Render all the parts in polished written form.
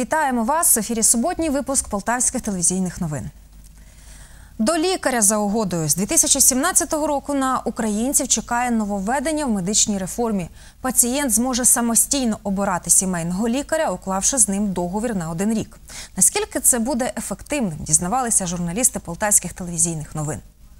Вітаємо вас! В ефірі суботній випуск полтавських телевізійних новин. До лікаря за угодою. З 2017 року на українців чекає нововведення в медичній реформі. Пацієнт зможе самостійно обирати сімейного лікаря, уклавши з ним договір на 1 рік. Наскільки це буде ефективним, дізнавалися журналісти полтавських телевізійних новин.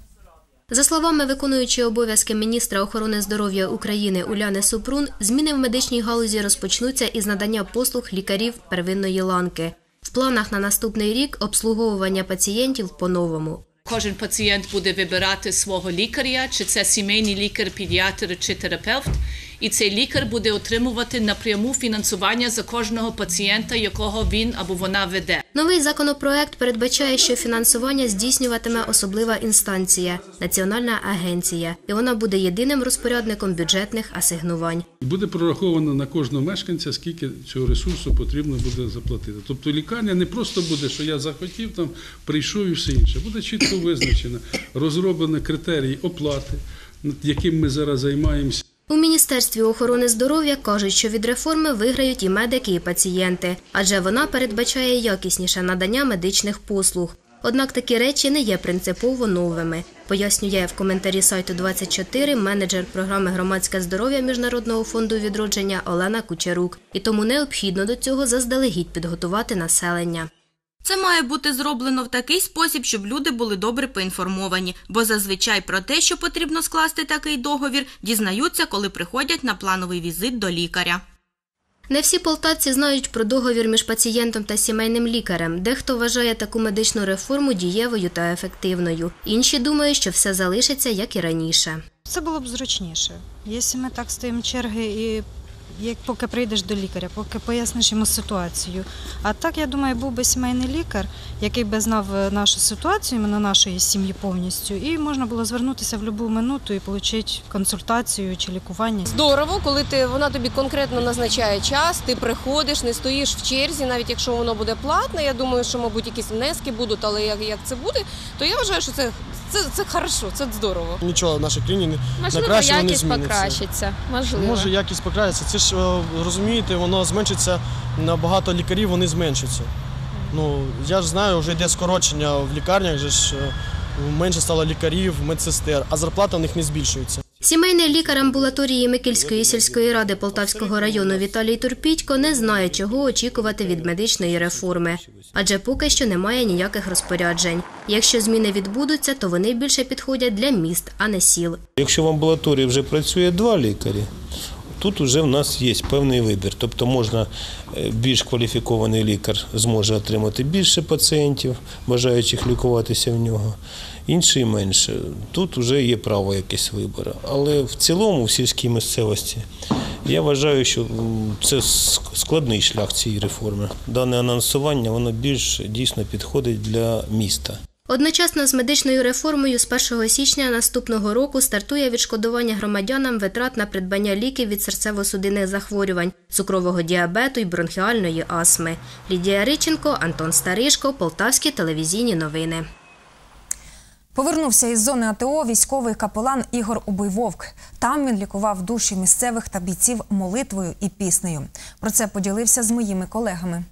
За словами виконуючої обов'язки міністра охорони здоров'я України Уляни Супрун, зміни в медичній галузі розпочнуться із надання послуг лікарів первинної ланки. В планах на наступний рік обслуговування пацієнтів по-новому. Кожен пацієнт буде вибирати свого лікаря, чи це сімейний лікар, педіатр чи терапевт. І цей лікар буде отримувати напряму фінансування за кожного пацієнта, якого він або вона веде. Новий законопроект передбачає, що фінансування здійснюватиме особлива інстанція – Національна агенція. І вона буде єдиним розпорядником бюджетних асигнувань. Буде прораховано на кожного мешканця, скільки цього ресурсу потрібно буде заплатити. Тобто лікарня не просто буде, що я захотів, там прийшов і все інше. Буде чітко визначено, розроблені критерії оплати, яким ми зараз займаємося. У Міністерстві охорони здоров'я кажуть, що від реформи виграють і медики, і пацієнти, адже вона передбачає якісніше надання медичних послуг. Однак такі речі не є принципово новими, пояснює в коментарі сайту 24 менеджер програми «Громадське здоров'я» Міжнародного фонду відродження Олена Кучерук. І тому необхідно до цього заздалегідь підготувати населення. Це має бути зроблено в такий спосіб, щоб люди були добре поінформовані, бо зазвичай про те, що потрібно скласти такий договір, дізнаються, коли приходять на плановий візит до лікаря. Не всі полтавці знають про договір між пацієнтом та сімейним лікарем. Дехто вважає таку медичну реформу дієвою та ефективною. Інші думають, що все залишиться, як і раніше. Це було б зручніше. Якщо ми так стоїмо черги і поки прийдеш до лікаря, поки поясниш йому ситуацію. А так, я думаю, був би сімейний лікар, який би знав нашу ситуацію, іменно нашої сім'ї повністю, і можна було звернутися в будь-яку минуту і отримати консультацію чи лікування. Здорово, коли вона тобі конкретно назначає час, ти приходиш, не стоїш в черзі, навіть якщо воно буде платне. Я думаю, що, мабуть, якісь внески будуть, але як це буде, то я вважаю, що це хорошо, це здорово. Нічого в нашій країні на краще не зміниться. Можливо, якість покращиться. Можливо. Може, якість покращиться. Це ж, розумієте, воно зменшиться, набагато лікарів вони зменшаться. Я ж знаю, вже йде скорочення в лікарнях, менше стало лікарів, медсестер, а зарплата в них не збільшується. Сімейний лікар амбулаторії Микільської сільської ради Полтавського району Віталій Турпітько не знає, чого очікувати від медичної реформи. Адже поки що немає ніяких розпоряджень. Якщо зміни відбудуться, то вони більше підходять для міст, а не сіл. Якщо в амбулаторії вже працює 2 лікарі, тут вже в нас є певний вибір. Тобто можна, більш кваліфікований лікар зможе отримати більше пацієнтів, бажаючих лікуватися в нього, інший менше. Тут вже є право якесь вибору. Але в цілому в сільській місцевості я вважаю, що це складний шлях цієї реформи. Дане анонсування, воно більш дійсно підходить для міста. Одночасно з медичною реформою з 1 січня наступного року стартує відшкодування громадянам витрат на придбання ліків від серцево-судинних захворювань, цукрового діабету і бронхіальної астми. Лідія Риченко, Антон Старишко, Полтавські телевізійні новини. Повернувся із зони АТО військовий капелан Ігор Убивовк. Там він лікував душі місцевих та бійців молитвою і піснею. Про це поділився з моїми колегами.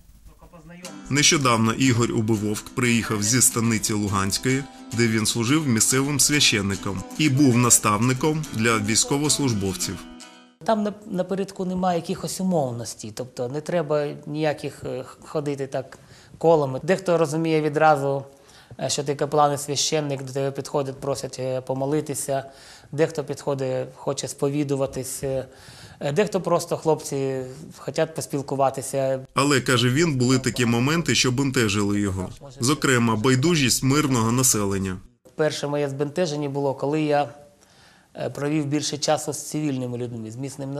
Нещодавно Ігор Убивовк приїхав зі станиці Луганської, де він служив місцевим священником і був наставником для військовослужбовців. Там напередку немає якихось умовностей, тобто не треба ніяких ходити так колами. Дехто розуміє відразу, що ти капелан і священник, до тебе підходять, просять помолитися, дехто підходить, хоче сповідуватись, дехто просто хлопці хочуть поспілкуватися. Але, каже він, були такі моменти, що бентежили його. Зокрема, байдужість мирного населення. Перше моє збентеження було, коли я провів більше часу з цивільними людьми,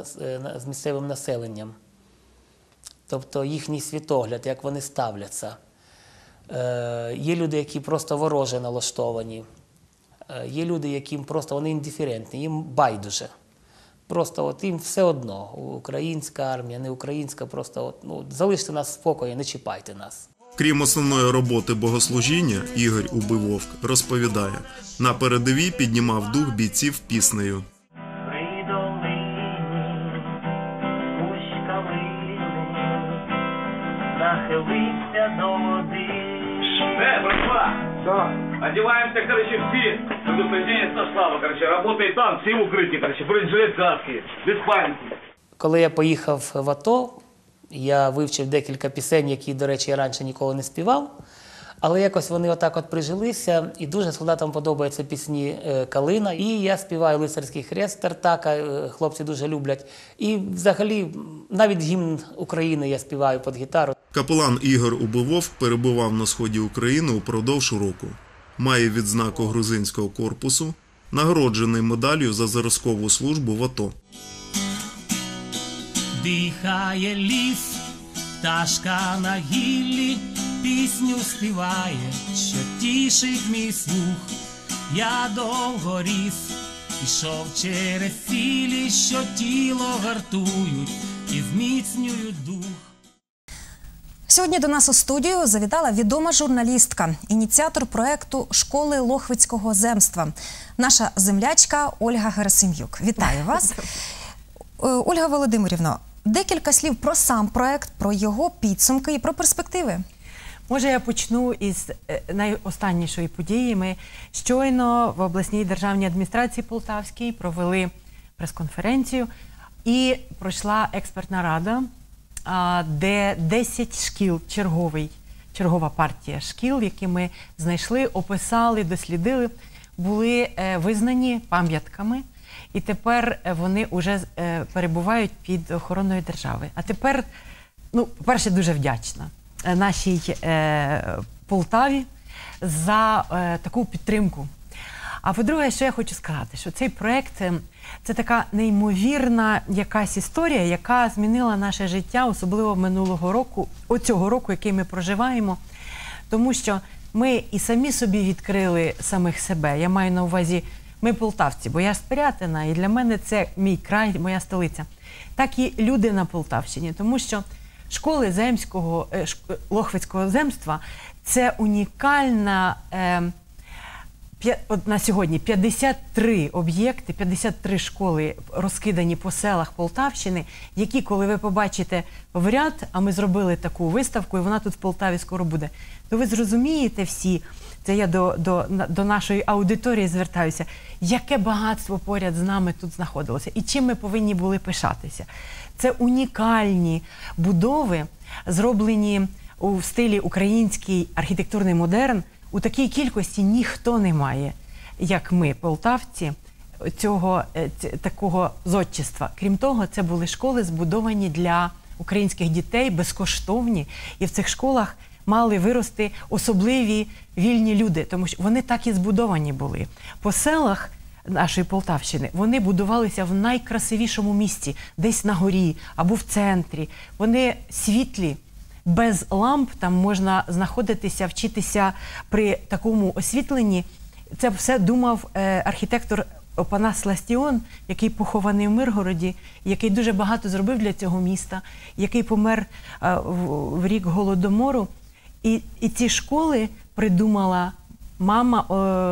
з місцевим населенням. Тобто їхній світогляд, як вони ставляться. Є люди, які просто вороже налаштовані. Є люди, яким просто вони індиферентні, їм байдуже. Просто їм все одно, українська армія, не українська, просто залиште нас в спокої, не чіпайте нас. Крім основної роботи богослужіння, Ігор Убивовк розповідає, на передовій піднімав дух бійців піснею. Нахили Да. Одеваемся, короче, все. Предупреждение состава, короче, работает там, все в укрытии, короче, бронежилет каски, без паники. Коли я поїхав в АТО, я вивчив декілька пісень, які, до речі, я раніше ніколи не співав. Але якось вони отак от прижилися, і дуже солдатам подобаються пісні «Калина». І я співаю «Лицарський хрест» Тартака, хлопці дуже люблять. І взагалі навіть гімн України я співаю під гітару. Капелан Ігор Убивовк перебував на сході України упродовж року. Має відзнаку грузинського корпусу, нагороджений медаллю за зразкову службу в АТО. Дихає ліс, пташка на гіллі, пісню співає, що тішить мій слух. Я довго ріс, ішов через цілі, що тіло гартують і зміцнюють дух. Сьогодні до нас у студію завітала відома журналістка, ініціатор проєкту «Школи Лохвицького земства», наша землячка Ольга Герасим'юк. Вітаю вас. Ольга Володимирівна, декілька слів про сам проєкт, про його підсумки і про перспективи. Може, я почну із найостаннішої події. Ми щойно в обласній державній адміністрації Полтавській провели прес-конференцію і пройшла експертна рада, де 10 шкіл, чергова партія шкіл, які ми знайшли, описали, дослідили, були визнані пам'ятками. І тепер вони вже перебувають під охороною держави. А тепер, по-перше, дуже вдячна нашій Полтаві за таку підтримку. А по-друге, що я хочу сказати, що цей проєкт – це така неймовірна якась історія, яка змінила наше життя, особливо минулого року, оцього року, який ми проживаємо. Тому що ми і самі собі відкрили самих себе. Я маю на увазі, ми полтавці, бо я з Пирятина, і для мене це мій край, моя столиця. Так і люди на Полтавщині, тому що школи Лохвицького земства – це унікальна, на сьогодні 53 об'єкти, 53 школи розкидані по селах Полтавщини, які, коли ви побачите в ряд, а ми зробили таку виставку, і вона тут в Полтаві скоро буде, то ви зрозумієте всі, це я до нашої аудиторії звертаюся, яке багатство поряд з нами тут знаходилося і чим ми повинні були пишатися. Це унікальні будови, зроблені у стилі український архітектурний модерн. У такій кількості ніхто не має, як ми, полтавці, такого зодчества. Крім того, це були школи, збудовані для українських дітей, безкоштовні. І в цих школах мали вирости особливі вільні люди, тому що вони так і збудовані були. По селах нашої Полтавщини вони будувалися в найкрасивішому місці, десь на горі або в центрі. Вони світлі, без ламп, там можна знаходитися, вчитися при такому освітленні. Це все думав архітектор Опанас Ластіон, який похований в Миргороді, який дуже багато зробив для цього міста, який помер в рік Голодомору. І ці школи придумала мама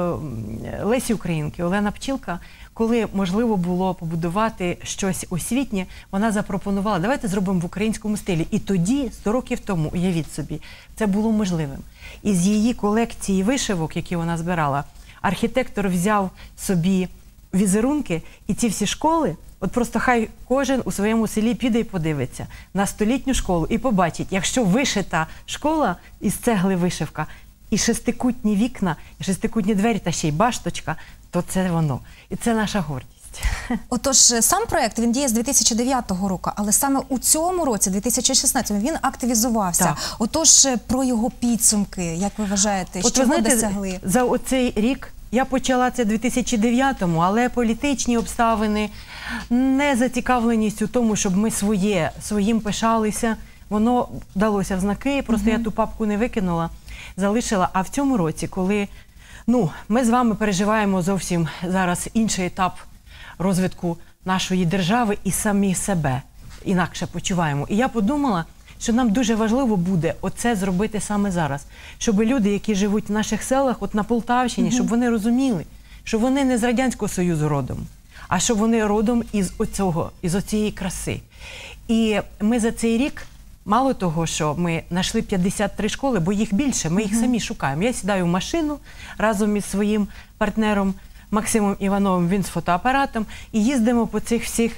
Лесі Українки, Олена Пчілка. Коли можливо було побудувати щось освітнє, вона запропонувала, давайте зробимо в українському стилі. І тоді, 100 років тому, уявіть собі, це було можливим. Із її колекції вишивок, які вона збирала, архітектор взяв собі візерунки, і ці всі школи, от просто хай кожен у своєму селі піде і подивиться на столітню школу і побачить, якщо вишита школа із цегли вишивка, і шестикутні вікна, і шестикутні двері, та ще й башточка, то це воно. І це наша гордість. Отож, сам проєкт, він діє з 2009 року, але саме у цьому році, 2016, він активізувався. Так. Отож, про його підсумки, як ви вважаєте, що ви досягли? За оцей рік я почала це в 2009-му, але політичні обставини, незацікавленість у тому, щоб ми своїм пишалися, воно далося в знаки, просто я ту папку не викинула, залишила. А в цьому році, коли ми з вами переживаємо зовсім зараз інший етап розвитку нашої держави і самі себе інакше почуваємо. І я подумала, що нам дуже важливо буде оце зробити саме зараз. Щоб люди, які живуть в наших селах, от на Полтавщині, щоб вони розуміли, що вони не з Радянського Союзу родом, а що вони родом із оцієї краси. І ми за цей рік Мало того, що ми знайшли 53 школи, бо їх більше, ми їх самі шукаємо. Я сідаю в машину разом із своїм партнером Максимом Івановим, він з фотоапаратом, і їздимо по цих всіх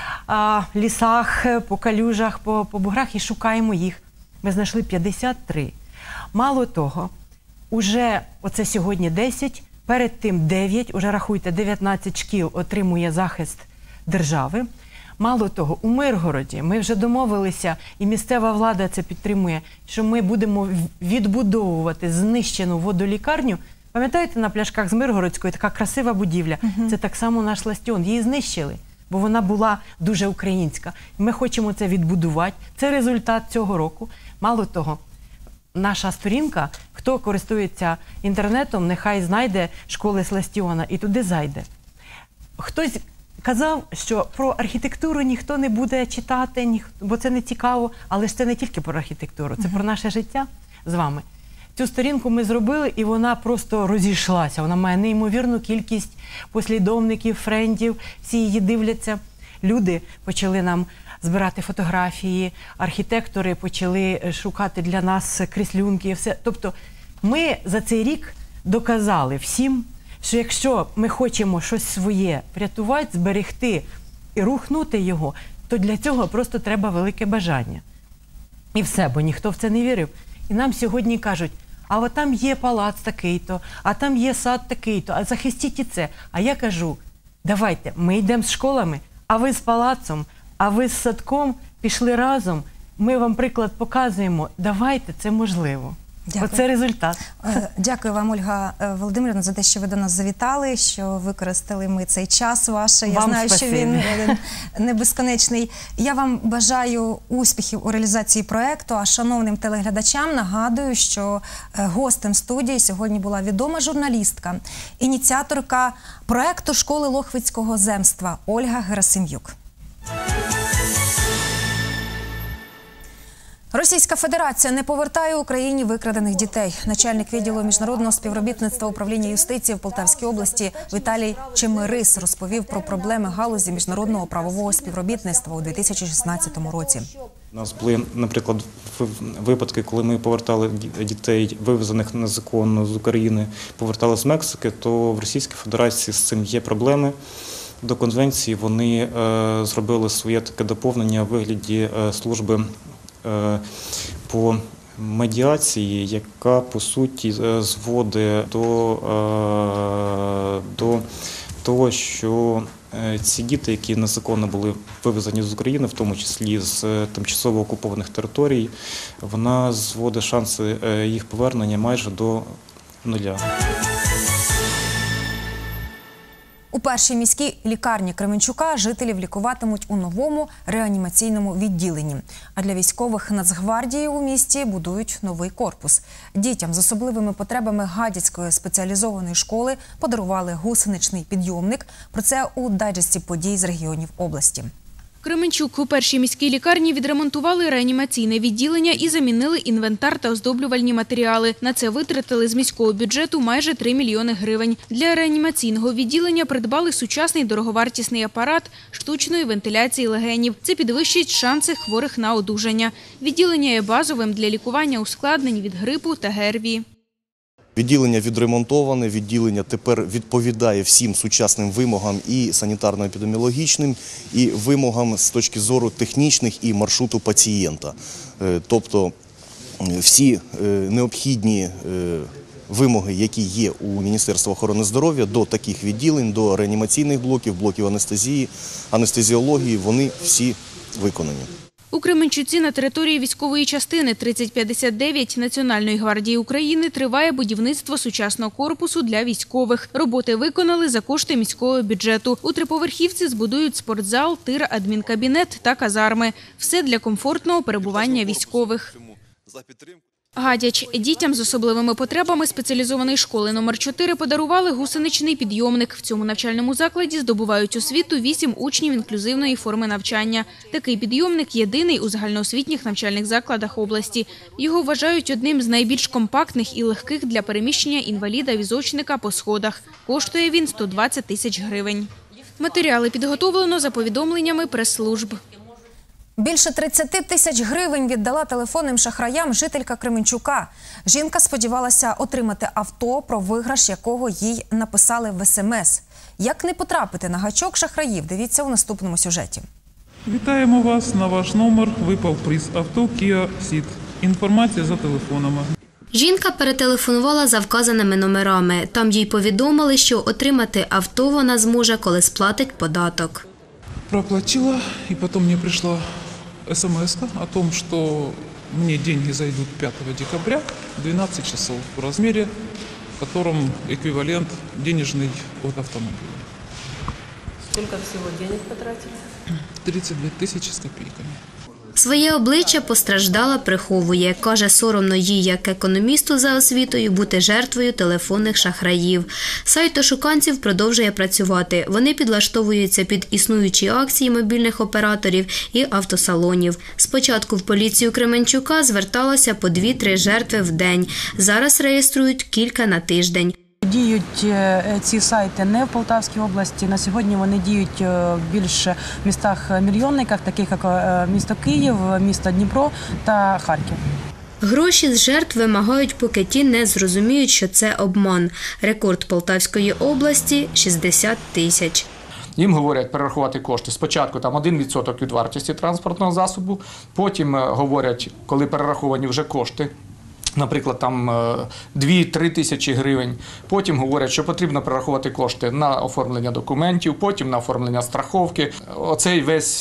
лісах, по калюжах, по буграх і шукаємо їх. Ми знайшли 53. Мало того, уже оце сьогодні 10, перед тим 9, уже рахуйте, 19 шкіл отримує захист держави. Мало того, у Миргороді ми вже домовилися, і місцева влада це підтримує, що ми будемо відбудовувати знищену водолікарню. Пам'ятаєте, на пляшках з Миргородської така красива будівля? Це так само наш Сластіон. Її знищили, бо вона була дуже українська. Ми хочемо це відбудувати. Це результат цього року. Мало того, наша сторінка, хто користується інтернетом, нехай знайде школи Сластіона і туди зайде. Хтось казав, що про архітектуру ніхто не буде читати, бо це не цікаво, але ж це не тільки про архітектуру, це про наше життя з вами. Цю сторінку ми зробили, і вона просто розійшлася. Вона має неймовірну кількість послідовників, френдів, всі її дивляться. Люди почали нам збирати фотографії, архітектори почали шукати для нас кріслюнки і все. Тобто ми за цей рік доказали всім, що якщо ми хочемо щось своє врятувати, зберегти і рухнути його, то для цього просто треба велике бажання. І все, бо ніхто в це не вірив. І нам сьогодні кажуть, а от там є палац такий-то, а там є сад такий-то, а захистіть і це. А я кажу, давайте, ми йдемо з школами, а ви з палацом, а ви з садком пішли разом, ми вам приклад показуємо, давайте, це можливо. Дякую. Оце результат. Дякую вам, Ольга Володимирівна, за те, що ви до нас завітали, що використали ми цей час ваш. Я знаю, що він не безконечний. Я вам бажаю успіхів у реалізації проєкту, а шановним телеглядачам нагадую, що гостем студії сьогодні була відома журналістка, ініціаторка проєкту школи Лохвицького земства Ольга Герасим'юк. Російська Федерація не повертає Україні викрадених дітей. Начальник відділу міжнародного співробітництва управління юстиції в Полтавській області Віталій Чемерис розповів про проблеми галузі міжнародного правового співробітництва у 2016 році. У нас були, наприклад, випадки, коли ми повертали дітей, вивезених незаконно з України, повертали з Мексики, то в Російській Федерації з цим є проблеми. До конвенції вони зробили своє таке доповнення у вигляді служби по медіації, яка, по суті, зводить до того, що ці діти, які незаконно були вивезені з України, в тому числі з тимчасово окупованих територій, вона зводить шанси їх повернення майже до нуля. У першій міській лікарні Кременчука жителів лікуватимуть у новому реанімаційному відділенні. А для військових Нацгвардії у місті будують новий корпус. Дітям з особливими потребами Гадяцької спеціалізованої школи подарували гусеничний підйомник. Про це у дайджесті подій з регіонів області. Кременчук у першій міській лікарні відремонтували реанімаційне відділення і замінили інвентар та оздоблювальні матеріали. На це витратили з міського бюджету майже 3 мільйони гривень. Для реанімаційного відділення придбали сучасний дороговартісний апарат штучної вентиляції легенів. Це підвищить шанси хворих на одужання. Відділення є базовим для лікування ускладнень від грипу та ГРВІ. Відділення відремонтоване, відділення тепер відповідає всім сучасним вимогам і санітарно-епідеміологічним, і вимогам з точки зору технічних і маршруту пацієнта. Тобто всі необхідні вимоги, які є у Міністерства охорони здоров'я до таких відділень, до реанімаційних блоків, блоків анестезії, анестезіології, вони всі виконані. У Кременчуці на території військової частини 3059 Національної гвардії України триває будівництво сучасного корпусу для військових. Роботи виконали за кошти міського бюджету. У триповерхівці збудують спортзал, тир, адмінкабінет та казарми. Все для комфортного перебування військових. Гадяч. Дітям з особливими потребами спеціалізованої школи номер 4 подарували гусеничний підйомник. В цьому навчальному закладі здобувають освіту 8 учнів інклюзивної форми навчання. Такий підйомник єдиний у загальноосвітніх навчальних закладах області. Його вважають одним з найбільш компактних і легких для переміщення інваліда-візочника по сходах. Коштує він 120 тисяч гривень. Матеріали підготовлено за повідомленнями прес-служб. Більше 30 тисяч гривень віддала телефонним шахраям жителька Кременчука. Жінка сподівалася отримати авто, про виграш якого їй написали в СМС. Як не потрапити на гачок шахраїв, дивіться у наступному сюжеті. Вітаємо вас. На ваш номер випав приз авто Kia Ceed. Інформація за телефонами. Жінка перетелефонувала за вказаними номерами. Там їй повідомили, що отримати авто вона зможе, коли сплатить податок. Проплатила, и потом мне пришла смс о том, что мне деньги зайдут 5 декабря в 12 часов в размере, в котором эквивалент денежный от автомобиля. Сколько всего денег потратили? 32 тысячи с копейками. Своє обличчя постраждала приховує. Каже, соромно їй, як економісту за освітою, бути жертвою телефонних шахраїв. Сайт ошуканців продовжує працювати. Вони підлаштовуються під існуючі акції мобільних операторів і автосалонів. Спочатку в поліцію Кременчука зверталося по 2-3 жертви в день. Зараз реєструють кілька на тиждень. Діють ці сайти не в Полтавській області. На сьогодні вони діють більше в містах-мільйонниках, таких як місто Київ, місто Дніпро та Харків. Гроші з жертв вимагають, поки ті не зрозуміють, що це обман. Рекорд Полтавської області – 60 тисяч. Їм говорять перерахувати кошти. Спочатку там 1% від вартості транспортного засобу, потім говорять, коли перераховані вже кошти, наприклад, там 2-3 тисячі гривень. Потім говорять, що потрібно перерахувати кошти на оформлення документів, потім на оформлення страховки. Оцей весь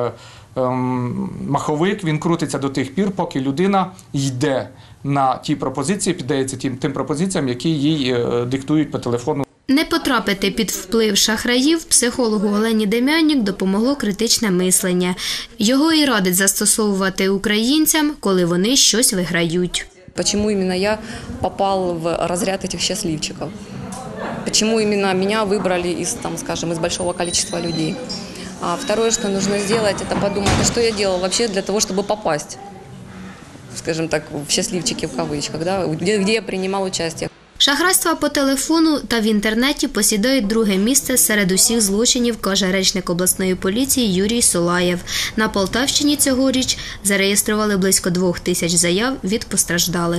маховик, він крутиться до тих пір, поки людина йде на ті пропозиції, піддається тим пропозиціям, які їй диктують по телефону. Не потрапити під вплив шахраїв психологу Олені Дем'янік допомогло критичне мислення. Його і радить застосовувати українцям, коли вони щось виграють. Почему именно я попал в разряд этих счастливчиков? Почему именно меня выбрали из, там, скажем, из большого количества людей? А второе, что нужно сделать, это подумать, а что я делал вообще для того, чтобы попасть, скажем так, в счастливчики в кавычках, да, где я принимал участие. Шахрайства по телефону та в інтернеті посідають друге місце серед усіх злочинів, каже речник обласної поліції Юрій Солаєв. На Полтавщині цьогоріч зареєстрували близько 2000 заяв від постраждалих.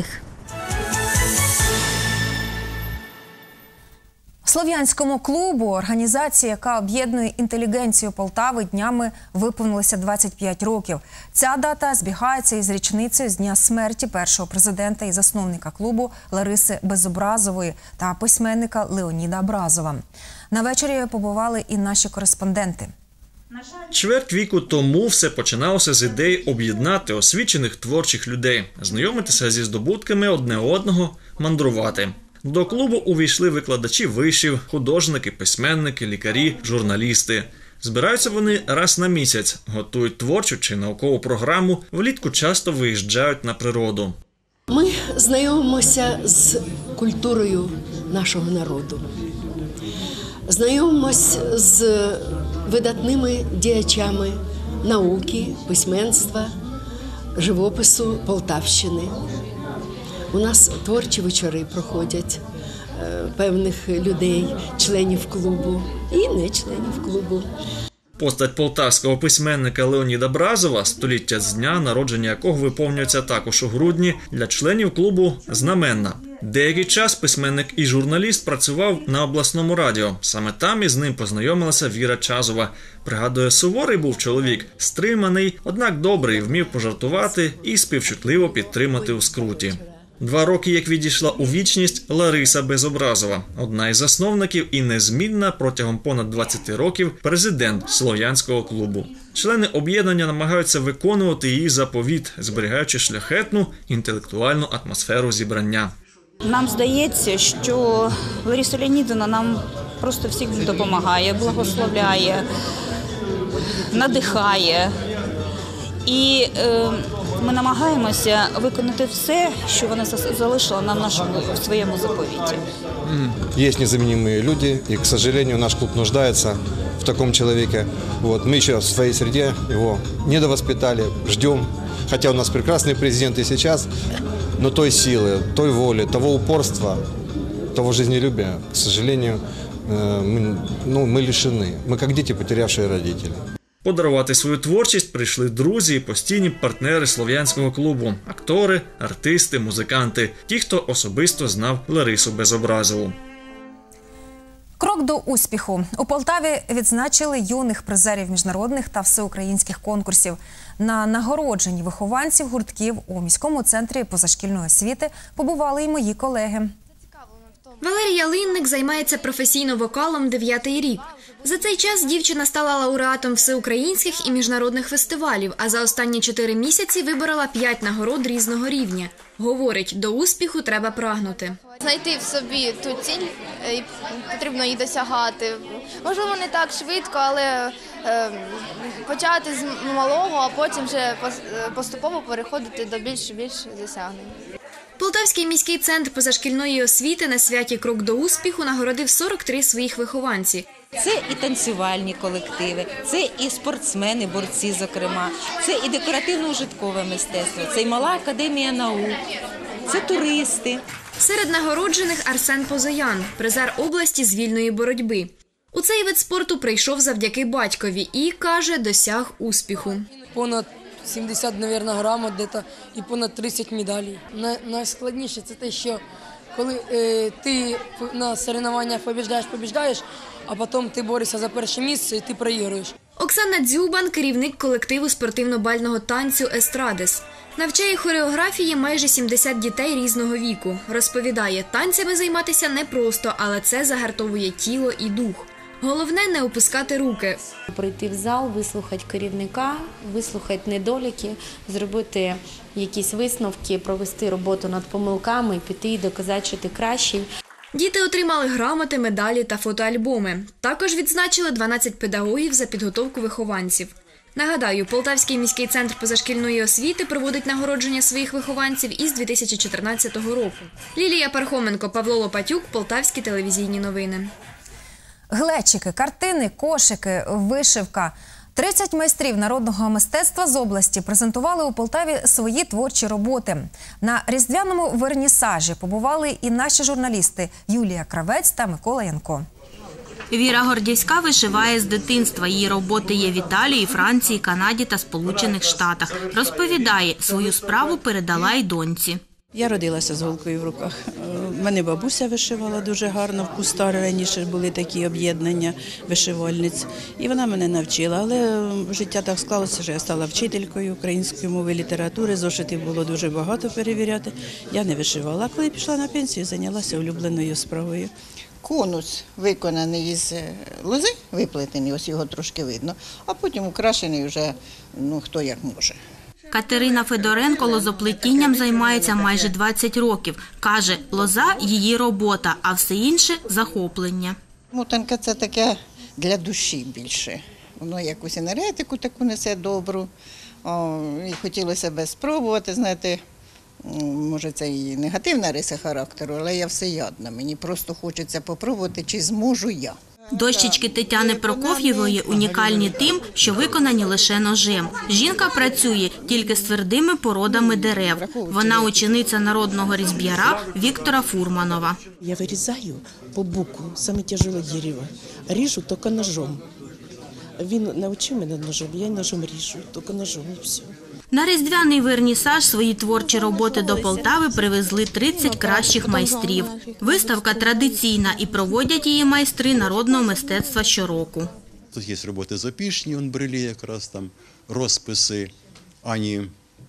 Слов'янському клубу, організації, яка об'єднує інтелігенцію Полтави, днями виповнилося 25 років. Ця дата збігається із річницею з дня смерті першого президента і засновника клубу Лариси Безобразової та письменника Леоніда Абразова. На вечорі побували і наші кореспонденти. Чверть віку тому все починалося з ідеї об'єднати освічених творчих людей, знайомитися зі здобутками одне одного, мандрувати. До клубу увійшли викладачі вишів, художники, письменники, лікарі, журналісти. Збираються вони раз на місяць, готують творчу чи наукову програму, влітку часто виїжджають на природу. Ми знайомимося з культурою нашого народу. Знайомимося з видатними діячами науки, письменства, живопису Полтавщини. У нас творчі вечори проходять певних людей, членів клубу і не членів клубу. Постать полтавського письменника Леоніда Абразова, століття з дня, народження якого виповнюється також у грудні, для членів клубу знаменна. Деякий час письменник і журналіст працював на обласному радіо. Саме там із ним познайомилася Віра Чазова. Пригадує, суворий був чоловік, стриманий, однак добрий, вмів пожартувати і співчутливо підтримати у скруті. 2 роки, як відійшла у вічність, Лариса Безобразова, одна із засновників і незмінна протягом понад 20 років президент Слов'янського клубу. Члени об'єднання намагаються виконувати її заповіт, зберігаючи шляхетну інтелектуальну атмосферу зібрання. Нам здається, що Лариса Леонідівна нам просто всіх допомагає, благословляє, надихає. І ми намагаємося виконати все, що вона залишила нам в своєму заповіті. Є незамінні люди, і, к сожалению, наш клуб нуждається в такому чоловіку. Ми ще в своїй середі його недовоспитали, ждемо. Хоча у нас прекрасний президент і зараз, но той сили, той волі, того упорства, того жизнелюбия, к сожалению, мы лишены. Мы как дети, потерявшие родителей. Подарувати свою творчість прийшли друзі і постійні партнери Слов'янського клубу – актори, артисти, музиканти, ті, хто особисто знав Ларису Безобразову. Крок до успіху. У Полтаві відзначили юних призерів міжнародних та всеукраїнських конкурсів. На нагородженні вихованців гуртків у міському центрі позашкільної освіти побували і мої колеги. Валерія Линник займається професійно вокалом 9-й рік. За цей час дівчина стала лауреатом всеукраїнських і міжнародних фестивалів, а за останні 4 місяці виборола 5 нагород різного рівня. Говорить, до успіху треба прагнути. Знайти в собі ту ціль, і потрібно її досягати. Можливо, не так швидко, але почати з малого, а потім вже поступово переходити до більш досягнень. Полтавський міський центр позашкільної освіти на святі «Крок до успіху» нагородив 43 своїх вихованці. Це і танцювальні колективи, це і спортсмени, борці, зокрема, це і декоративно-ужиткове мистецтво, це і мала академія наук, це туристи. Серед нагороджених Арсен Позоян, призер області з вільної боротьби. У цей вид спорту прийшов завдяки батькові і, каже, досяг успіху. Понад 70, мабуть, грамот і понад 30 медалей. Найскладніше це те, що коли ти на соревнованнях побіждаєш, а потім ти борешся за перше місце і ти проігруєш. Оксана Дзюбан – керівник колективу спортивно-бального танцю «Естрадес». Навчає хореографії майже 70 дітей різного віку. Розповідає, танцями займатися непросто, але це загартовує тіло і дух. Головне – не опускати руки. Прийти в зал, вислухати керівника, вислухати недоліки, зробити якісь висновки, провести роботу над помилками, піти і доказати, що ти кращий. Діти отримали грамоти, медалі та фотоальбоми. Також відзначили 12 педагогів за підготовку вихованців. Нагадаю, Полтавський міський центр позашкільної освіти проводить нагородження своїх вихованців із 2014 року. Лілія Пархоменко, Павло Лопатюк, Полтавські телевізійні новини. Глечики, картини, кошики, вишивка. 30 майстрів народного мистецтва з області презентували у Полтаві свої творчі роботи. На різдвяному вернісажі побували і наші журналісти Юлія Кравець та Микола Янко. Віра Гордівська вишиває з дитинства. Її роботи є в Італії, Франції, Канаді та Сполучених Штатах. Розповідає, свою справу передала й доньці. Я родилася з голкою в руках. Мене бабуся вишивала дуже гарно, в Кустарі раніше були такі об'єднання вишивальниць. І вона мене навчила, але життя так склалося, що я стала вчителькою української мови, літератури, зошитів було дуже багато перевіряти. Я не вишивала, а коли пішла на пенсію, зайнялася улюбленою справою. Конус виконаний із лози, виплетений, ось його трошки видно, а потім украшений вже хто як може. Катерина Федоренко лозоплетінням займається майже 20 років. Каже, лоза – її робота, а все інше – захоплення. Мотанка – це таке для душі більше. Воно якусь енергетику таку несе добру. І хотілося б спробувати, знаєте, може це і негативна риса характеру, але я всеядна. Мені просто хочеться попробувати, чи зможу я. Дощечки Тетяни Прокоф'євої унікальні тим, що виконані лише ножем. Жінка працює тільки з твердими породами дерев. Вона учениця народного різьб'яра Віктора Фурманова. Я вирізаю по буку, саме тяжеле дерево, ріжу тільки ножом. Він навчив мене ножом, я ножом ріжу, тільки ножом і все. На різдвяний вернісаж свої творчі роботи до Полтави привезли 30 кращих майстрів. Виставка традиційна і проводять її майстри народного мистецтва щороку. Тут є роботи Запішні, брелі якраз там, розписи Ані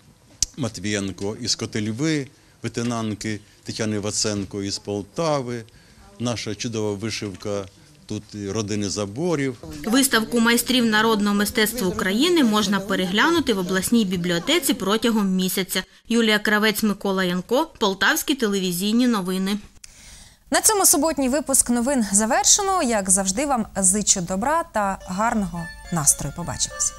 Матвієнко із Котельви, ветенанки Тетяни Ваценко із Полтави, наша чудова вишивка тут родини Заборів. Виставку майстрів народного мистецтва України можна переглянути в обласній бібліотеці протягом місяця. Юлія Кравець, Микола Янко, Полтавські телевізійні новини. На цьому суботній випуск новин завершено. Як завжди, вам зичу добра та гарного настрою. Побачимось.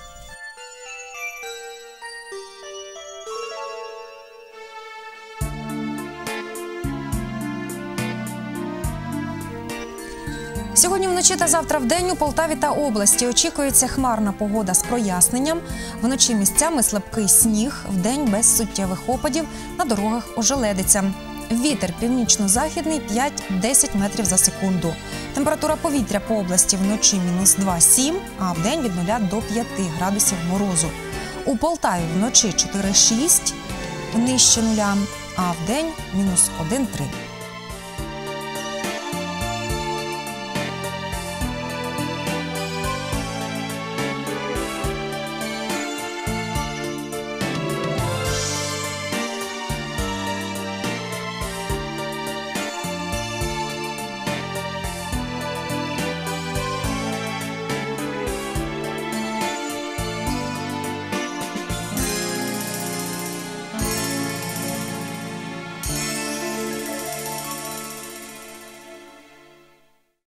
Сьогодні вночі та завтра вдень у Полтаві та області очікується хмарна погода з проясненням. Вночі місцями слабкий сніг, вдень без суттєвих опадів, на дорогах ожеледиця. Вітер північно-західний 5-10 метрів за секунду. Температура повітря по області вночі – -2-7, а вдень від 0 до 5 градусів морозу. У Полтаві вночі 4-6, нижче нуля, а вдень – -1-3.